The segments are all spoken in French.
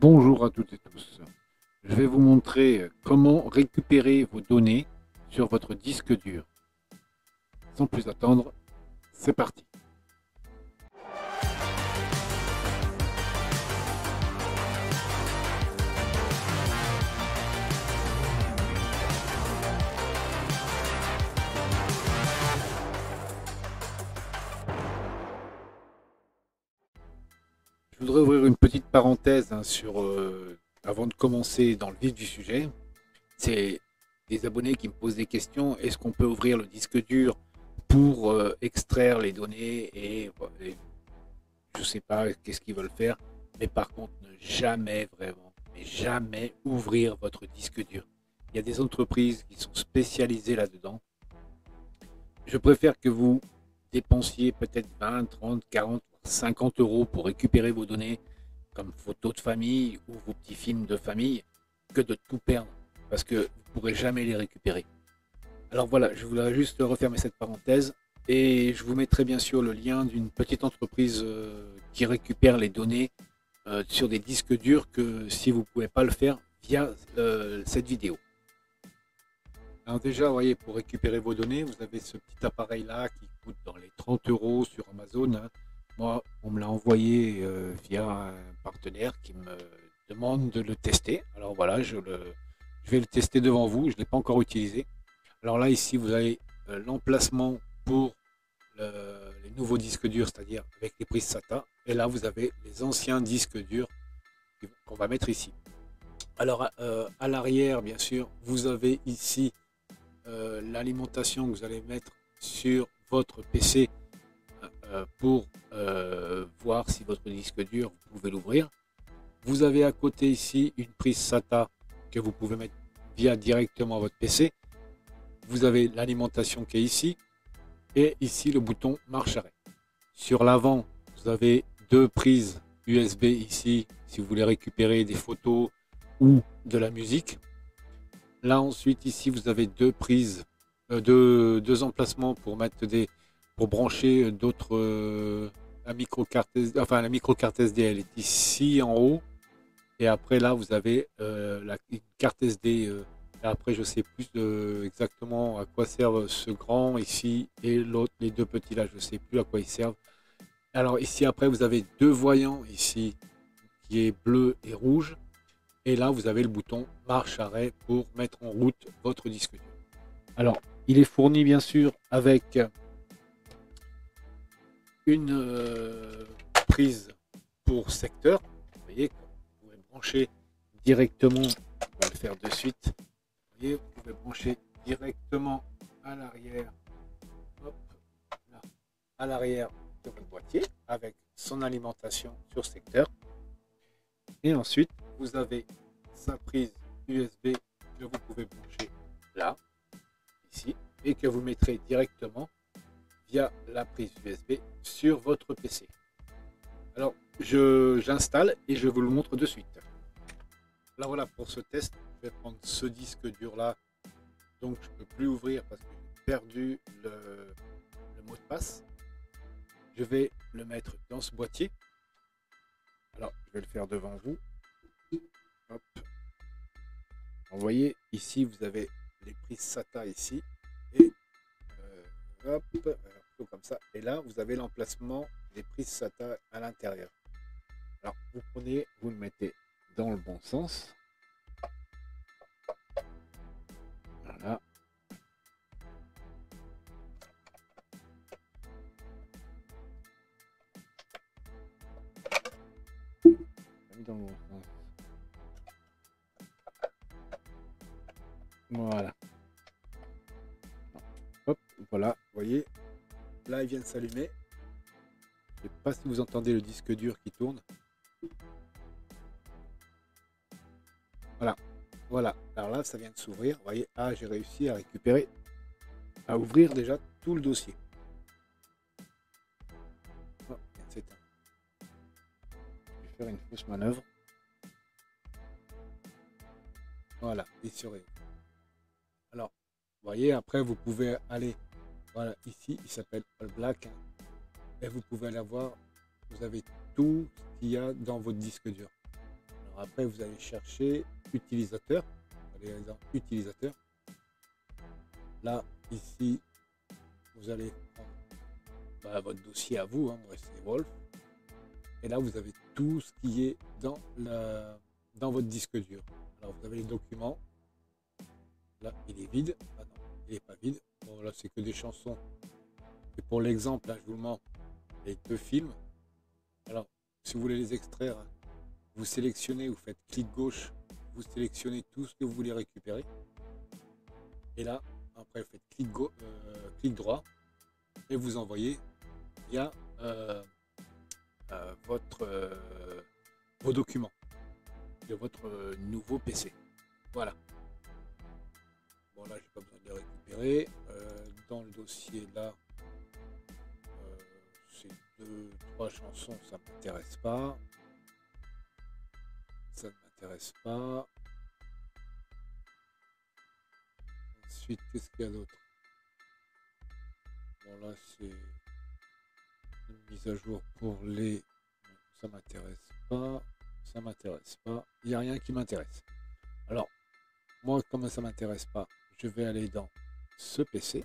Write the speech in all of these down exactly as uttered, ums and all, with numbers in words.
Bonjour à toutes et tous. Je vais vous montrer comment récupérer vos données sur votre disque dur. Sans plus attendre, c'est parti. Je voudrais ouvrir une petite parenthèse hein, sur, euh, avant de commencer dans le vif du sujet. C'est des abonnés qui me posent des questions. Est-ce qu'on peut ouvrir le disque dur pour euh, extraire les données et, et je sais pas qu'est-ce qu'ils veulent faire. Mais par contre, ne jamais vraiment, mais jamais ouvrir votre disque dur. Il y a des entreprises qui sont spécialisées là-dedans. Je préfère que vous dépensiez peut-être vingt, trente, quarante, cinquante euros pour récupérer vos données comme photos de famille ou vos petits films de famille que de tout perdre parce que vous ne pourrez jamais les récupérer. Alors voilà, je voulais juste refermer cette parenthèse et je vous mettrai bien sûr le lien d'une petite entreprise euh, qui récupère les données euh, sur des disques durs que si vous ne pouvez pas le faire via euh, cette vidéo. Alors déjà, vous voyez, pour récupérer vos données, vous avez ce petit appareil-là qui coûte dans les trente euros sur Amazon. Hein. Moi, on me l'a envoyé euh, via un partenaire qui me demande de le tester. Alors voilà, je, le, je vais le tester devant vous. Je ne l'ai pas encore utilisé. Alors là, ici, vous avez euh, l'emplacement pour le, les nouveaux disques durs, c'est-à-dire avec les prises SATA. Et là, vous avez les anciens disques durs qu'on va mettre ici. Alors, euh, à l'arrière, bien sûr, vous avez ici euh, l'alimentation que vous allez mettre sur votre P C euh, pour euh, voir si votre disque dur, vous pouvez l'ouvrir. Vous avez à côté ici une prise SATA que vous pouvez mettre via directement votre P C. Vous avez l'alimentation qui est ici et ici le bouton marche arrêt. Sur l'avant, vous avez deux prises U S B ici si vous voulez récupérer des photos ou de la musique. Là ensuite ici vous avez deux prises, euh, deux, deux emplacements pour mettre des, pour brancher d'autres. Euh, la micro-carte, enfin la micro-carte S D elle est ici en haut et après là vous avez euh, la une carte S D. Euh, Après, je sais plus euh, exactement à quoi servent ce grand ici et l'autre, les deux petits là, je sais plus à quoi ils servent. Alors ici, après, vous avez deux voyants ici qui est bleu et rouge. Et là, vous avez le bouton marche arrêt pour mettre en route votre disque dur. Alors, il est fourni bien sûr avec une euh, prise pour secteur. Vous voyez, vous pouvez brancher directement, on va le faire de suite. Vous voyez, vous pouvez brancher directement à l'arrière, là, à l'arrière de votre boîtier avec son alimentation sur secteur. Et ensuite, vous avez sa prise U S B que vous pouvez brancher là, ici, et que vous mettrez directement via la prise U S B sur votre P C. Alors, je, j'installe et je vous le montre de suite. Là voilà, pour ce test, je vais prendre ce disque dur là, donc je ne peux plus ouvrir parce que j'ai perdu le, le mot de passe. Je vais le mettre dans ce boîtier. Alors, je vais le faire devant vous. Hop. Vous voyez, ici, vous avez les prises SATA ici. Et euh, hop, alors, comme ça. Et là, vous avez l'emplacement des prises SATA à l'intérieur. Alors, vous prenez, vous le mettez dans le bon sens. Voilà. Dans le bon sens. Voilà. Hop, voilà. Vous voyez, là, il vient de s'allumer. Je ne sais pas si vous entendez le disque dur qui tourne. Voilà. Voilà. Alors là, ça vient de s'ouvrir. Vous voyez, ah, j'ai réussi à récupérer, à ouvrir déjà tout le dossier. Oh, c'est un... Je vais faire une fausse manœuvre. Voilà, et sur. Alors, vous voyez, après, vous pouvez aller, voilà, ici, il s'appelle All Black. Et vous pouvez aller voir, vous avez tout ce qu'il y a dans votre disque dur. Alors, Alors après, vous allez chercher utilisateur. Vous allez dans utilisateur. Là, ici, vous allez prendre bah, votre dossier à vous. Hein, moi, c'est Wolf. Et là, vous avez tout ce qui est dans, la, dans votre disque dur. Alors, vous avez les documents. Là, il est vide. Ah non, il n'est pas vide. Bon, là, c'est que des chansons. Et pour l'exemple, là, je vous le montre, les deux films. Alors, si vous voulez les extraire, vous sélectionnez, vous faites clic gauche, vous sélectionnez tout ce que vous voulez récupérer. Et là, après, vous faites clic, go, euh, clic droit et vous envoyez via euh, euh, votre, euh, vos documents de votre euh, nouveau P C. Voilà. Bon, là, j'ai pas besoin de les récupérer. Euh, dans le dossier, là, euh, c'est deux, trois chansons, ça ne m'intéresse pas. Ça ne m'intéresse pas. Ensuite, qu'est-ce qu'il y a d'autre? Bon, là, c'est une mise à jour pour les... Ça m'intéresse pas. Ça m'intéresse pas. Il n'y a rien qui m'intéresse. Alors, moi, comme ça m'intéresse pas, je vais aller dans ce P C.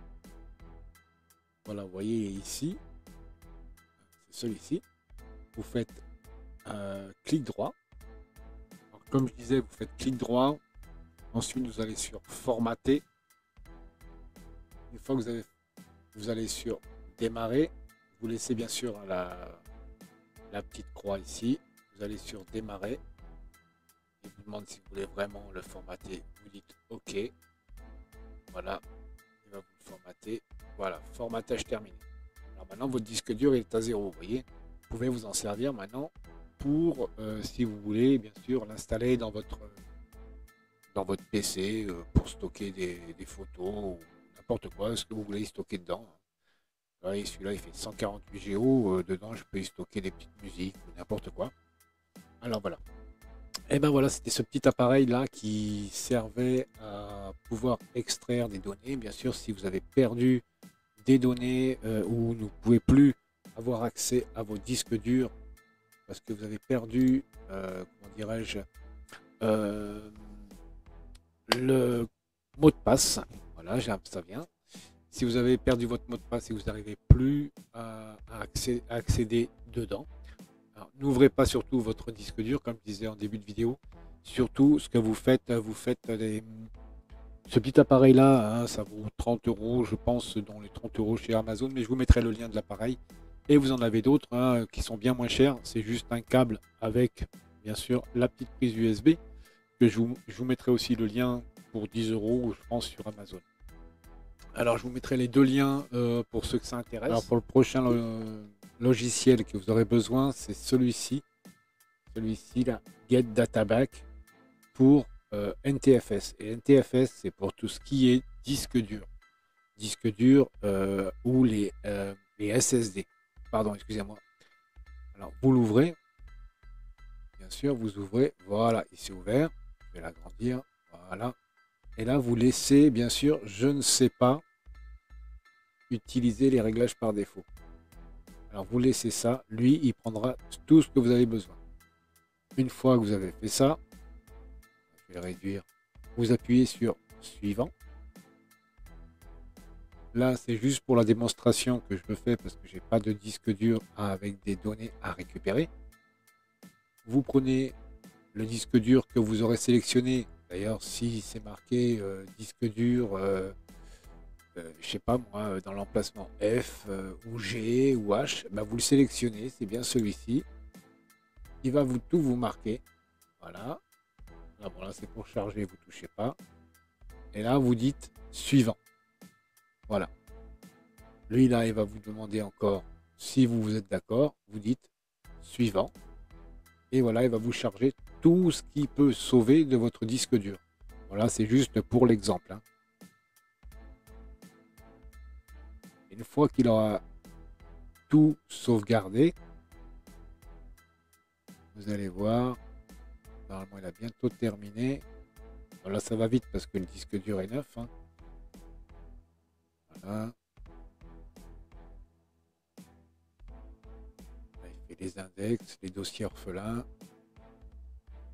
Voilà, vous voyez ici. C'est celui-ci. Vous faites euh, clic droit. Alors, comme je disais, vous faites clic droit. Ensuite, vous allez sur formater. Une fois que vous avez, vous allez sur démarrer, vous laissez bien sûr la, la petite croix ici. Vous allez sur démarrer. Il vous demande si vous voulez vraiment le formater. Vous dites OK. Voilà. Il va vous le formater. Voilà. Formatage terminé. Alors maintenant, votre disque dur est à zéro. Vous voyez. Vous pouvez vous en servir maintenant pour, euh, si vous voulez, bien sûr, l'installer dans votre, dans votre P C euh, pour stocker des, des photos ou n'importe quoi, ce que vous voulez y stocker dedans. Voyez, celui-là, il fait cent quarante-huit giga. Euh, dedans, je peux y stocker des petites musiques ou n'importe quoi. Alors voilà. Et ben voilà, c'était ce petit appareil là qui servait à pouvoir extraire des données. Bien sûr, si vous avez perdu des données euh, ou ne pouvez plus avoir accès à vos disques durs parce que vous avez perdu, euh, comment dirais-je, euh, le mot de passe. Voilà, ça vient. Si vous avez perdu votre mot de passe et que vous n'arrivez plus à, à, accéder, à accéder dedans, n'ouvrez pas surtout votre disque dur, comme je disais en début de vidéo. Surtout, ce que vous faites, vous faites des... ce petit appareil-là, hein, ça vaut trente euros, je pense, dans les trente euros chez Amazon, mais je vous mettrai le lien de l'appareil. Et vous en avez d'autres hein, qui sont bien moins chers. C'est juste un câble avec, bien sûr, la petite prise U S B. Que je, vous, je vous mettrai aussi le lien pour dix euros, je pense, sur Amazon. Alors, je vous mettrai les deux liens euh, pour ceux que ça intéresse. Alors, pour le prochain euh, logiciel que vous aurez besoin, c'est celui-ci. Celui-ci, là, Get Data Back pour euh, N T F S. Et N T F S, c'est pour tout ce qui est disque dur. Disque dur euh, ou les, euh, les S S D. Pardon, excusez-moi. Alors, vous l'ouvrez. Bien sûr, vous ouvrez. Voilà, il s'est ouvert. Je vais l'agrandir. Voilà. Et là, vous laissez, bien sûr, je ne sais pas, utiliser les réglages par défaut. Alors, vous laissez ça. Lui, il prendra tout ce que vous avez besoin. Une fois que vous avez fait ça, je vais réduire. Vous appuyez sur suivant. Là, c'est juste pour la démonstration que je le fais parce que j'ai pas de disque dur avec des données à récupérer. Vous prenez le disque dur que vous aurez sélectionné. D'ailleurs, si c'est marqué euh, disque dur, euh, euh, je sais pas moi, dans l'emplacement F euh, ou G ou H, ben vous le sélectionnez. C'est bien celui-ci. Il va vous tout vous marquer. Voilà. Là, bon, là c'est pour charger, vous touchez pas. Et là, vous dites suivant. Voilà. Lui, là, il va vous demander encore si vous, vous êtes d'accord. Vous dites suivant. Et voilà, il va vous charger tout ce qui peut sauver de votre disque dur. Voilà, c'est juste pour l'exemple. Hein. Une fois qu'il aura tout sauvegardé, vous allez voir, normalement il a bientôt terminé. Voilà, ça va vite parce que le disque dur est neuf. Hein. Voilà. Là, il fait les index, les dossiers orphelins.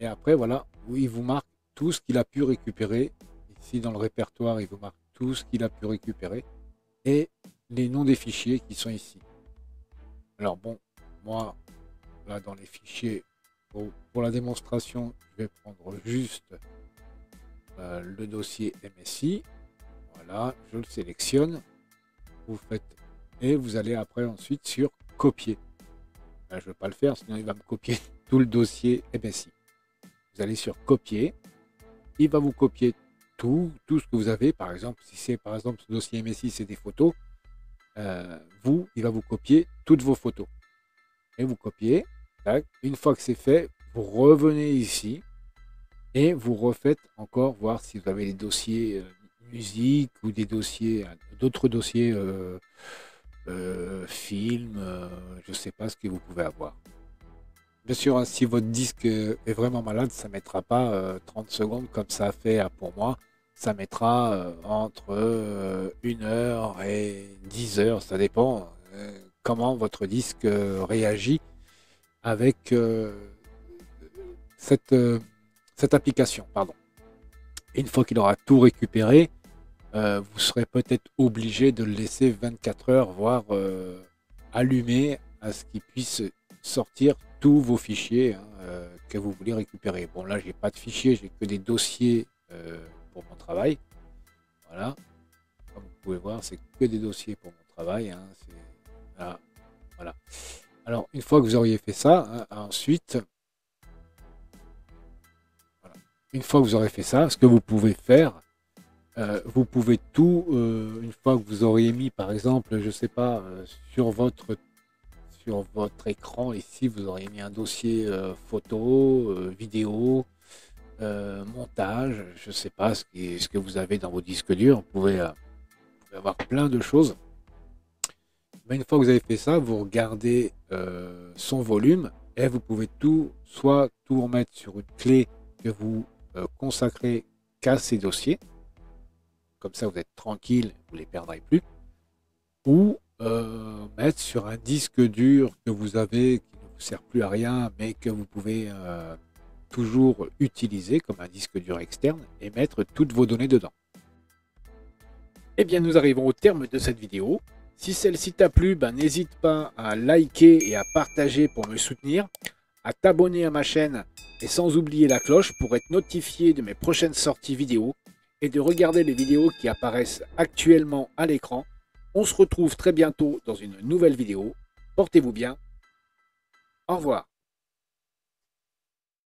Et après, voilà, où il vous marque tout ce qu'il a pu récupérer. Ici, dans le répertoire, il vous marque tout ce qu'il a pu récupérer et les noms des fichiers qui sont ici. Alors bon, moi, là, dans les fichiers, pour, pour la démonstration, je vais prendre juste euh, le dossier M S I. Voilà, je le sélectionne. Vous faites et vous allez après ensuite sur copier. Là, je ne veux pas le faire, sinon il va me copier tout le dossier M S I. Vous allez sur copier. Il va vous copier tout, tout ce que vous avez. Par exemple, si c'est par exemple ce dossier M S I, c'est des photos. Euh, vous, il va vous copier toutes vos photos. Et vous copiez. Tac. Une fois que c'est fait, vous revenez ici et vous refaites encore voir si vous avez des dossiers euh, musique ou des dossiers, d'autres dossiers euh, euh, films, euh, je ne sais pas ce que vous pouvez avoir. Bien sûr, hein, si votre disque est vraiment malade, ça ne mettra pas euh, trente secondes comme ça a fait pour moi. Ça mettra euh, entre euh, une heure et dix heures, ça dépend euh, comment votre disque euh, réagit avec euh, cette, euh, cette application. Pardon. Une fois qu'il aura tout récupéré, euh, vous serez peut-être obligé de le laisser vingt-quatre heures, voire euh, allumé à ce qu'il puisse sortir tous vos fichiers hein, euh, que vous voulez récupérer. Bon, là, j'ai pas de fichiers, j'ai que des dossiers euh, pour mon travail. Voilà. Comme vous pouvez voir, c'est que des dossiers pour mon travail. Hein, voilà. Voilà. Alors, une fois que vous auriez fait ça, hein, ensuite, voilà. Une fois que vous aurez fait ça, ce que vous pouvez faire, euh, vous pouvez tout, euh, une fois que vous auriez mis, par exemple, je sais pas, euh, sur votre sur votre écran, ici, vous auriez mis un dossier euh, photo, euh, vidéo, euh, montage, je sais pas ce, qui, ce que vous avez dans vos disques durs. Vous pouvez, euh, vous pouvez avoir plein de choses. Mais une fois que vous avez fait ça, vous regardez euh, son volume et vous pouvez tout, soit tout remettre sur une clé que vous euh, consacrez qu'à ces dossiers. Comme ça, vous êtes tranquille, vous ne les perdrez plus. Ou euh, mettre sur un disque dur que vous avez, qui ne vous sert plus à rien, mais que vous pouvez euh, toujours utiliser comme un disque dur externe et mettre toutes vos données dedans. Eh bien, nous arrivons au terme de cette vidéo. Si celle-ci t'a plu, ben, n'hésite pas à liker et à partager pour me soutenir, à t'abonner à ma chaîne et sans oublier la cloche pour être notifié de mes prochaines sorties vidéo et de regarder les vidéos qui apparaissent actuellement à l'écran. On se retrouve très bientôt dans une nouvelle vidéo. Portez-vous bien. Au revoir.